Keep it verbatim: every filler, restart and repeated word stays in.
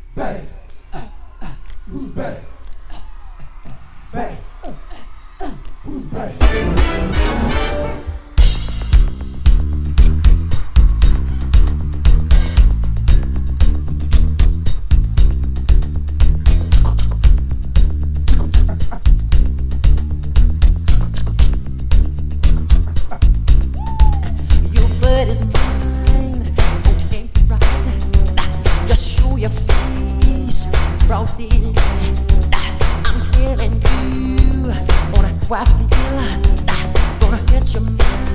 Bang. Who's bang? Bang. Who's bang? Your blood is mine, won't take it right. Just show your face, brought it. I'm telling you, on how I feel, gonna hit your mind.